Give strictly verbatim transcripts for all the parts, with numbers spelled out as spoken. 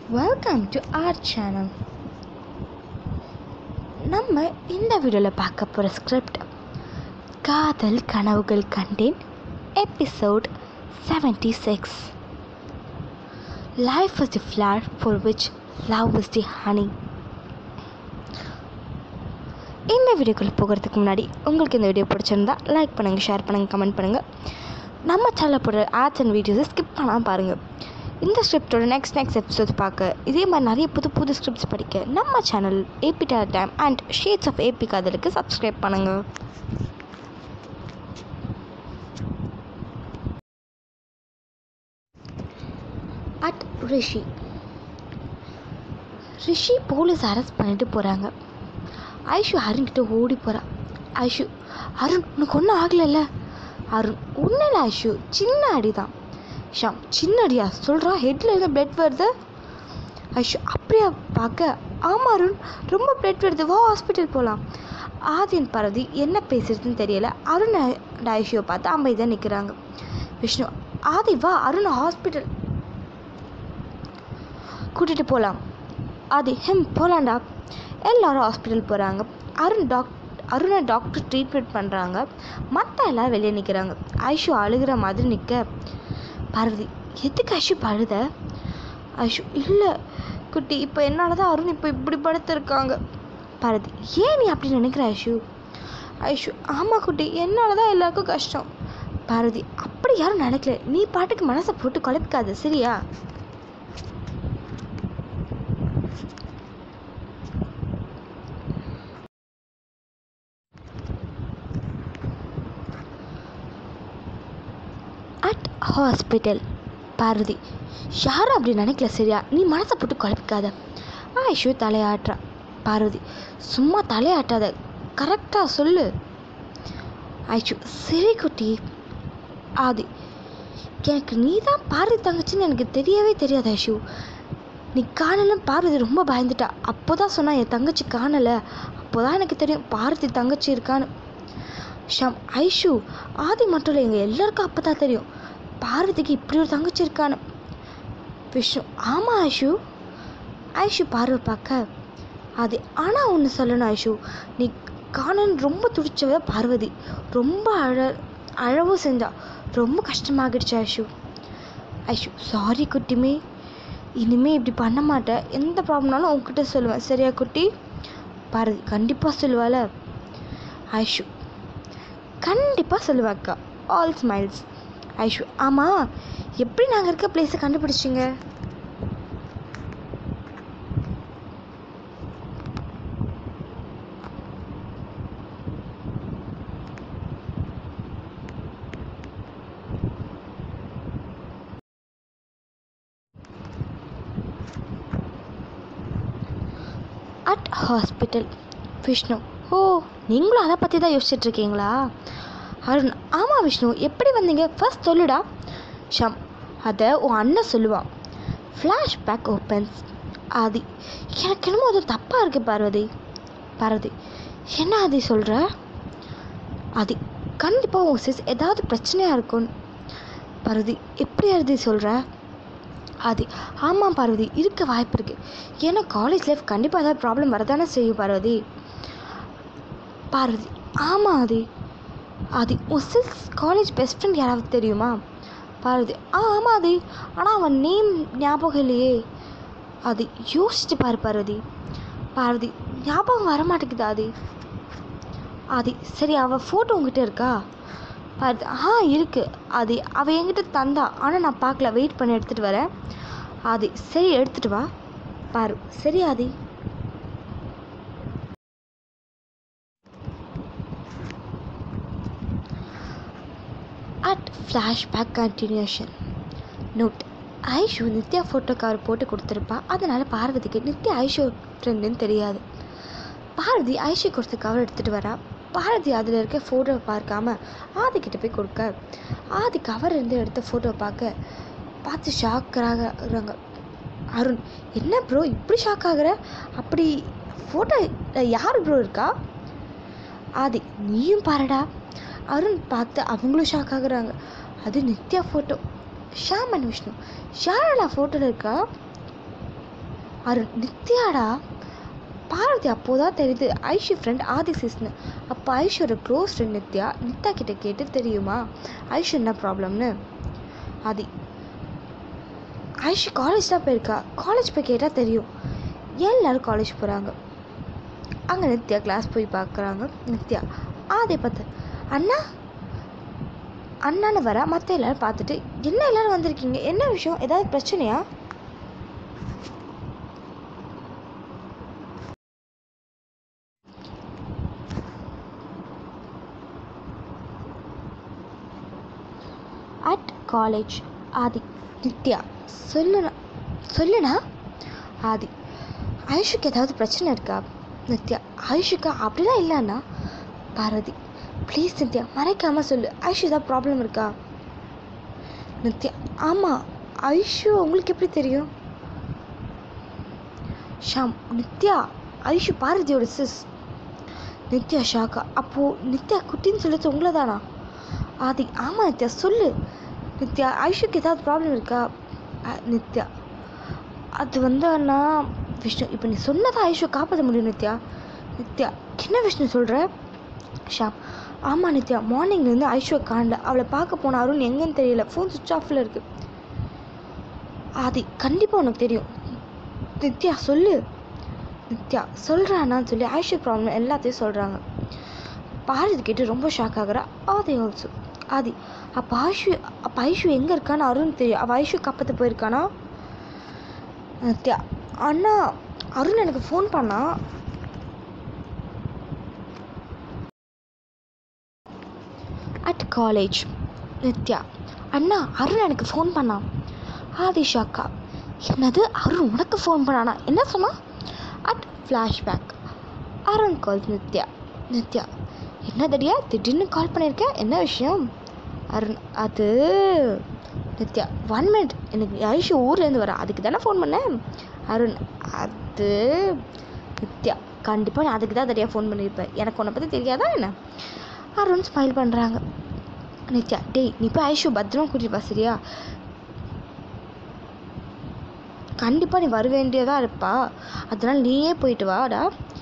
Welcome to our channel. நம்ம இந்த வீடியோவில் பார்க்க போகிற ஸ்கிரிப்ட் காதல் கனவுகள் கண்டேன் episode seventy six. Life is the flower for which love is the honey. இந்த வீடியோக்குள்ளே போகிறதுக்கு முன்னாடி உங்களுக்கு இந்த வீடியோ பிடிச்சிருந்தா லைக் பண்ணுங்கள், ஷேர் பண்ணுங்கள், கமெண்ட் பண்ணுங்கள். நம்ம சேனலில் போடுற ஆட்ஸ் அண்ட் வீடியோஸை ஸ்கிப் பண்ணாமல் பாருங்கள். இந்த ஸ்கிரிப்டோட நெக்ஸ்ட் நெக்ஸ்ட் எபிசோட்ஸ் பார்க்க, இதே மாதிரி நிறைய புது புது ஸ்கிரிப்ட்ஸ் படிக்க நம்ம channel AB time and shades of AB காதலுக்கு சப்ஸ்கிரைப் பண்ணுங்கள். அட் ரிஷி ரிஷி போலீஸ் அரெஸ்ட் பண்ணிட்டு போகிறாங்க. ஐஷு அருண்கிட்ட ஓடி போகிறா. ஐஷு, அருண் உனக்கு ஒன்றும் ஆகலைல்ல? அருண், ஒன்றும் இல்லை ஐஷு, சின்ன அடி தான். ஷாம், சின்ன அடியா சொல்கிறா, ஹெட்டில் இருந்த பிளட் வருது. ஐஷு, அப்படியா பார்க்க? ஆமாம் அருண், ரொம்ப பிளட் வருது, வா ஹாஸ்பிட்டல் போகலாம். ஆதியன் பார்வதி என்ன பேசுறதுன்னு தெரியல. அருண் அண்ட் ஐஷுவை பார்த்து அமைதியாக நிற்கிறாங்க. விஷ்ணு, ஆதி வா, அருண் ஹாஸ்பிட்டல் கூட்டிகிட்டு போகலாம். ஆதி, ஹெம் போகலாண்டா. எல்லோரும் ஹாஸ்பிட்டல் போகிறாங்க. அருண் டாக் அருணை டாக்டர் ட்ரீட்மெண்ட் பண்ணுறாங்க. மற்ற எல்லோரும் வெளியே நிற்கிறாங்க. ஐஷு அழுகிற மாதிரி நிற்க, பார்வதி, எதுக்கு ஐஷு அழுத? ஐஷு, இல்லை குட்டி, இப்போ என்னால் தான் அருண் இப்போ இப்படி படுத்திருக்காங்க. பார்வதி, ஏன் நீ அப்படி நினைக்கிற ஐஷு? ஐஷு, ஆமாம் குட்டி, என்னால் தான் எல்லாருக்கும் கஷ்டம். பார்வதி, அப்படி யாரும் நினைக்கல, நீ பாட்டுக்கு மனசை போட்டு குழப்பிக்காது சரியா? அட் ஹாஸ்பிட்டல் பார்வதி, யாரும் அப்படி நினைக்கல சரியா, நீ மனசை போட்டு குழப்பிக்காத. ஐஷு தலையாட்டுறா. பார்வதி, சும்மா தலையாட்டாத, கரெக்டாக சொல்லு. ஐஷு, சரி குட்டி. ஆதி, எனக்கு நீ தான் பார்வதி தங்கச்சின்னு எனக்கு தெரியவே தெரியாது ஐஷு. நீ காணலன்னு பார்வதி ரொம்ப பயந்துட்டா. அப்போ தான் சொன்னா என் தங்கச்சி காணலை. அப்போ தான் எனக்கு தெரியும் பார்வதி தங்கச்சி இருக்கான்னு. ஷாம், ஐஷு, ஆதி மட்டும் இல்லை, எங்கள் எல்லாருக்கும் அப்போ தான் தெரியும் பார்வதிக்கு இப்படி ஒரு தங்கச்சி இருக்கான்னு. விஷ்ணு, ஆமாம் ஐஷு. ஐஷு பார்வை பார்க்க, ஆதி, ஆனால் ஒன்று சொல்லணும் ஐஷு, நீ காணன்னு ரொம்ப துடிச்சவ பார்வதி. ரொம்ப அழ அழவும் செஞ்சா, ரொம்ப கஷ்டமாகிடுச்சு ஐஷு. ஐஷு, சாரி குட்டிமே, இனிமே இப்படி பண்ண மாட்டேன், எந்த ப்ராப்ளம்னாலும் உங்ககிட்ட சொல்லுவேன் சரியா குட்டி? பார்வதி, கண்டிப்பாக சொல்லுவாள். ஐஷு, கண்டிப்பாக சொல்லுவாக்கா. All smiles. ஐஷு, ஆமாம், எப்படி நாங்கள் இருக்க பிளேஸை கண்டுபிடிச்சிங்க? அட் ஹாஸ்பிட்டல் விஷ்ணு, ஓ நீங்களும் அதை பற்றி தான் யோசிச்சுட்ருக்கீங்களா? அருண், ஆமாம் விஷ்ணு, எப்படி வந்தீங்க ஃபர்ஸ்ட் சொல்லுடா. ஷம், அதை உன் அண்ணன் சொல்லுவான். Flashback opens. ஆதி, எனக்கு என்னமோ அது தப்பாக இருக்குது பார்வதி. பார்வதி, என்ன ஆதி சொல்கிற? ஆதி, கண்டிப்பாக உன் சிஸ் ஏதாவது பிரச்சனையாக இருக்கும். பார்வதி, எப்படி ஆதி சொல்கிற? ஆதி, ஆமாம் பார்வதி, இருக்க வாய்ப்பு இருக்குது. ஏன்னா காலேஜ் லைஃப் கண்டிப்பாக ஏதாவது ப்ராப்ளம் வரதானே செய்யும் பார்வதி. பார்வதி, ஆமாம் ஆதி. ஆதி, உன் சிஸ் காலேஜ் பெஸ்ட் ஃப்ரெண்ட் யாராவது தெரியுமா? பார்வதி, ஆ ஆமாம் ஆதி, ஆனால் அவன் நேம் ஞாபகம் இல்லையே. ஆதி, யோசிச்சு பாரு பார்வதி. பார்வதி, ஞாபகம் வரமாட்டேங்குது ஆதி. ஆதி, சரி அவள் ஃபோட்டோ உங்ககிட்ட இருக்கா? பார்வதி, ஆ இருக்குது ஆதி, அவள் என்கிட்ட தந்தா, ஆனால் நான் பார்க்கல, வெயிட் பண்ணி எடுத்துகிட்டு வரேன். ஆதி, சரி எடுத்துகிட்டு வா. பாரு, சரி Adhi. At flashback continuation. Note, Aishu Nithya photo cover போட்டு கொடுத்துருப்பா. அதனால் பார்வதிக்கு நித்யா ஐஷு ஃப்ரெண்டுன்னு தெரியாது. பார்வதி ஐஷு கொடுத்த கவர் எடுத்துகிட்டு வரா. பார்வதி அதில் இருக்க ஃபோட்டோவை பார்க்காம ஆதிக்கிட்ட போய் கொடுக்க, ஆதி கவர் இருந்து எடுத்த ஃபோட்டோவை பார்க்க பார்த்து ஷாக்காகிறாங்க. அருண், என்ன ப்ரோ இப்படி ஷாக் ஆகுற? அப்படி ஃபோட்டோ யார் ப்ரோ இருக்கா? ஆதி, நீயும் பாருடா. அருண் பார்த்து அவங்களும் ஷாக் ஆகுறாங்க. அது நித்யா ஃபோட்டோ. ஷாம் அண்ட் விஷ்ணு, யாரோட ஃபோட்டோவில் இருக்கா? அருண் நித்யாடா. பார்வதி அப்போதான் தெரியுது ஐஷு ஃப்ரெண்ட் ஆதி சிஸ்னு. அப்போ ஐஷோட க்ளோஸ் ஃப்ரெண்ட் நித்யா நித்யா கிட்ட கேட்டு தெரியுமா ஐஷு என்ன ப்ராப்ளம்னு. ஆதி ஐஷு காலேஜ் தான் போயிருக்கா. காலேஜ் போய் கேட்டால் தெரியும். எல்லாரும் காலேஜ் போகிறாங்க. அங்கே நித்யா கிளாஸ் போய் பார்க்குறாங்க. நித்யா ஆதி பார்த்து அண்ணா அண்ணான்னு வர மற்ற எல்லோரும் பார்த்துட்டு என்ன எல்லோரும் வந்திருக்கீங்க, என்ன விஷயம், ஏதாவது பிரச்சனையா? At college. ஆதி நித்யா சொல்லுண்ணா சொல்லுண்ணா. ஆதி ஐஷுக்கு ஏதாவது பிரச்சனை இருக்கா? நித்யா ஐஷுக்கா அப்படிலாம் இல்லைண்ணா. பார்வதி ப்ளீஸ் நித்யா மறைக்காமல் சொல்லு, ஐஷு ஏதாவது ப்ராப்ளம் இருக்கா? நித்யா ஆமாம் ஐஷு உங்களுக்கு எப்படி தெரியும்? ஷாம் நித்யா ஐஷு பார்வதியோட சிஸ். நித்யா ஷாக்கா. அப்போது நித்யா குட்டின்னு சொல்லிட்டு உங்களை தானா? ஆதி ஆமாம் நித்யா சொல்லு. நித்யா ஐஷுக்கு ஏதாவது ப்ராப்ளம் இருக்கா? நித்யா அது வந்து அண்ணா விஷ்ணு இப்போ நீ சொன்னதான் ஐஷு காப்பாற்ற முடியும் நித்யா. நித்யா என்ன விஷ்ணு சொல்கிற? ஷாம் ஆமாம் நித்யா மார்னிங்லேருந்து ஐஷுவை காணல. அவளை பார்க்க போன அருண் எங்கேன்னு தெரியல, ஃபோன் சுவிட்ச் ஆஃபில் இருக்குது. ஆதி கண்டிப்பாக உனக்கு தெரியும். நித்யா சொல்லு. நித்யா சொல்கிறானான்னு சொல்லி ஐஷு ப்ராப்ளம் எல்லாத்தையும் சொல்கிறாங்க. பார்வதி கேட்டு ரொம்ப ஷாக் ஆகுறா. ஆதி ஆல்சோ. ஆதி அப்போ ஐஷு அப்போ ஐஷு எங்கே இருக்கான்னு அருண் தெரியும். அவள் ஐஷு காப்பாற்ற போயிருக்கானா? நித்யா அண்ணா அருண் எனக்கு ஃபோன் பண்ணா. At college. நித்யா அண்ணா அருண் எனக்கு ஃபோன் பண்ணான். ஆதி ஷாக்கா. என்னது அருண் உனக்கு ஃபோன் பண்ணானா, என்ன சொன்னா? At flashback. Arun call Nithya. Nithya என்ன தடியா திடீர்னு கால் பண்ணியிருக்கேன், என்ன விஷயம்? அருண் அது நித்யா ஒன் மினிட், எனக்கு ஐஷு ஊர்லேருந்து வரா, அதுக்கு தானே ஃபோன் பண்ணேன். அருண் அது நித்யா கண்டிப்பாக நான் அதுக்கு தான் தடியாக ஃபோன் பண்ணியிருப்பேன், எனக்கு உன்னை பற்றி தெரியாதா என்ன? அருண் ஸ்மைல் பண்ணுறாங்க. நித்யா டேய் நீ போய் ஐஷு பத்திரமா கூட்டிட்டு வா சரியா? கண்டிப்பாக நீ வர வேண்டியதாக இருப்பா, அதனால் நீயே போயிட்டு வாடா.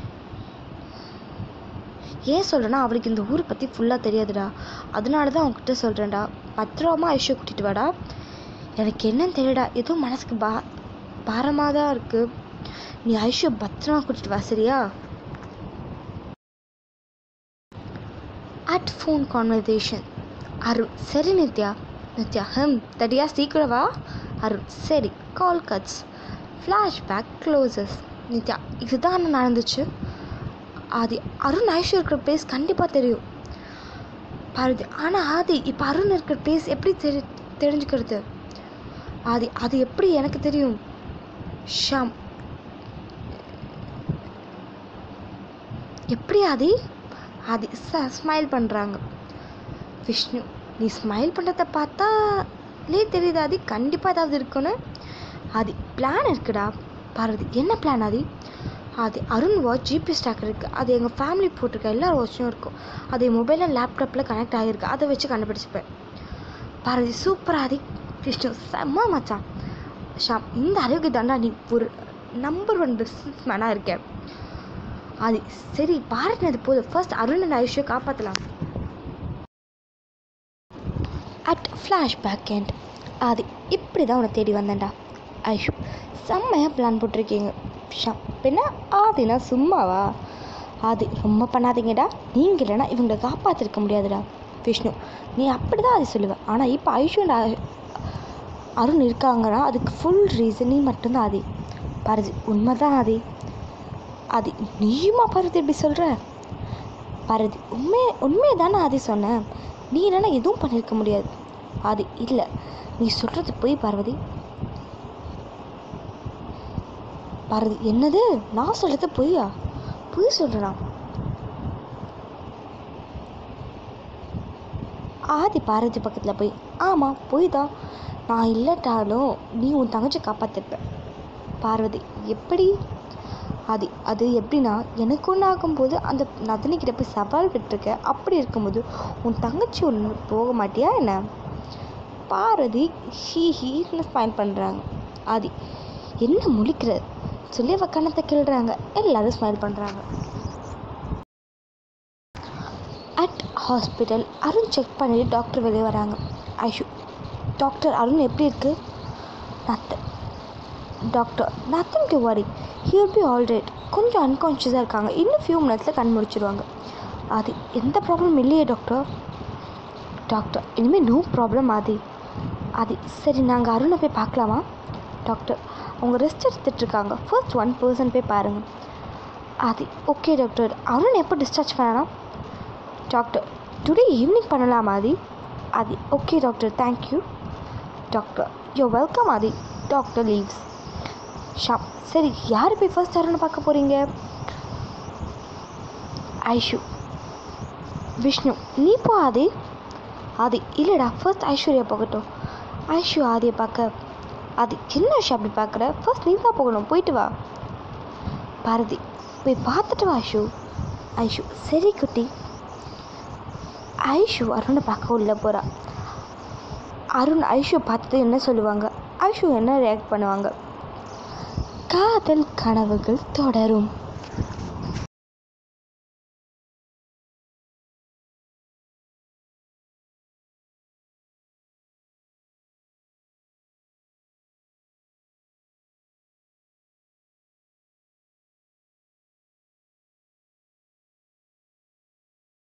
ஏன் சொல்கிறேன்னா அவளுக்கு இந்த ஊரை பற்றி ஃபுல்லாக தெரியாதுடா, அதனால தான் அவங்ககிட்ட சொல்கிறேன்டா. பத்திரமா ஐஷு கூட்டிகிட்டு வாடா. எனக்கு என்னன்னு தெரியடா, ஏதோ மனசுக்கு பா பாரமாக தான் இருக்குது. நீ ஐஷு பத்திரமா கூட்டிகிட்டு வா சரியா? At phone conversation. அருண் சரி நித்யா. நித்யா ஹம் தடியா சீக்கிரம் வா. அருண் சரி. Call cuts. Flashback closes. Nithya இதுதான் என்ன நடந்துச்சு? ஆதி அருண் ஐஷு இருக்கிற பிளேஸ் கண்டிப்பாக தெரியும். பார்வதி ஆனால் ஆதி இப்போ அருண் இருக்கிற பிளேஸ் எப்படி தெரி தெரிஞ்சுக்கிறது? ஆதி அது எப்படி எனக்கு தெரியும்? ஷாம் எப்படி ஆதி? ஆதி ச ஸ்மைல் பண்ணுறாங்க. விஷ்ணு நீ ஸ்மைல் பண்ணுறத பார்த்தாலே தெரியுது ஆதி கண்டிப்பாக ஏதாவது இருக்குன்னு. ஆதி பிளான் இருக்குடா. பார்வதி என்ன பிளான் ஆதி? அது அருண் வாட்ச் ஜிபிஎஸ் ட்ராக்கர் இருக்குது, அது எங்கள் ஃபேமிலி போட்டிருக்க எல்லா வாட்சும் இருக்கும், அது என் மொபைலில் லேப்டாப்பில் கனெக்ட் ஆகிருக்கு, அதை வச்சு கண்டுபிடிச்சிப்பேன். பார்வதி சூப்பர் ஆதி. விஷ்ணு செம்ம மச்சான். ஷாம் இந்த அளவுக்கு தாண்டா நீ ஒரு நம்பர் ஒன் பிஸ்னஸ் மேனாக இருக்கேன். ஆதி சரி பாருனது போதும், ஃபர்ஸ்ட் அருண் அண்ட் ஐஷுவை காப்பாற்றலாம். At flashback end. ஆதி இப்படி தான் உன்னை தேடி வந்தேன்டா. ஐஷு செம்மையாக பிளான் போட்டிருக்கீங்க. ஷாம் பின்ன ஆதினா சும்மாவா? ஆதி ரொம்ப பண்ணாதீங்கடா, நீங்கள் இல்லைனா இவங்களை காப்பாற்றிருக்க முடியாதுடா. விஷ்ணு நீ அப்படி தான் ஆதி சொல்லுவேன், ஆனால் இப்போ ஐஷு அருண் இருக்காங்கன்னா அதுக்கு ஃபுல் ரீசன் நீ மட்டும்தான் ஆதி. பார்வதி உண்மை தான் ஆதி. ஆதி நீயுமா பார்வதி எப்படி சொல்கிற? பார்வதி உண்மை உண்மையை தானே ஆதி சொன்னேன், நீ இல்லைனா எதுவும் பண்ணியிருக்க முடியாது. ஆதி இல்லை நீ சொல்கிறது போய் பார்வதி. பார்வதி என்னது நான் சொல்கிறது பொய்யா? பொய் சொல்கிறேனா? ஆதி பார்வதி பக்கத்தில் போய் ஆமாம் பொய் தான், நான் இல்லட்டாலும் நீ உன் தங்கச்சி காப்பாற்றிருப்ப. பார்வதி எப்படி? ஆதி அது எப்படின்னா எனக்கு ஒன்று ஆகும்போது அந்த நந்தினிக்கிட்ட போய் சவால் விட்டுருக்க, அப்படி இருக்கும்போது உன் தங்கச்சி ஒன்று போக மாட்டியா என்ன? பார்வதி ஹீ ஹீன்னு ஃபைன் பண்ணுறாங்க. ஆதி என்ன முழிக்கிற? சொல்லி அவள் கணத்தை கிள்றாங்க. எல்லோரும் ஸ்மைல் பண்ணுறாங்க. அட் ஹாஸ்பிட்டல் அருண் செக் பண்ணிவிட்டு டாக்டர் வெளியே வராங்க. ஐஷு, டாக்டர் அருண் எப்படி இருக்குது? நத்தன். Doctor, nothing to worry, he will be all right. கொஞ்சம் அன்கான்ஷியஸாக இருக்காங்க, இன்னும் ஃபியூ மினிட்ஸில் கண் முடிச்சிடுவாங்க. அது எந்த ப்ராப்ளம் இல்லையே டாக்டர். டாக்டர், இனிமேல் நோ ப்ராப்ளம் ஆதி. ஆதி, சரி நாங்கள் அருணை போய் பார்க்கலாமா? டாக்டர், அவங்க ரெஸ்ட் எடுத்துகிட்ருக்காங்க, ஃபர்ஸ்ட் ஒன் பர்சன்ட் போய் பாருங்கள். ஆதி, ஓகே டாக்டர். அருண் எப்போ டிஸ்சார்ஜ் பண்ணலாம்? டாக்டர், டுடே ஈவினிங் பண்ணலாம் Aadhi. Aadhi, okay doctor, thank you. Doctor, you welcome Aadhi. Doctor leaves. ஷாப், சரி யார் போய் ஃபர்ஸ்ட் அருணை பார்க்க போகிறீங்க? ஐஷு. விஷ்ணு, நீ போ ஆதி. ஆதி, இல்லைடா, ஃபர்ஸ்ட் ஐஸ்வர்யா போகட்டும். ஐஷு ஆதியை பார்க்க. ஆதி, என்ன விஷயம் அப்படி பார்க்குற? ஃபர்ஸ்ட் நீ தான் போகணும், போயிட்டு வா. பாரதி, போய் பார்த்துட்டு வா ஐஷு. ஐஷு, சரி குட்டி. ஐஷு அருணை பார்க்க உள்ள போகிறா. அருண் ஐஷு பார்த்துட்டு என்ன சொல்லுவாங்க? ஐஷு என்ன ரியாக்ட் பண்ணுவாங்க? காதல் கனவுகள் தொடரும்.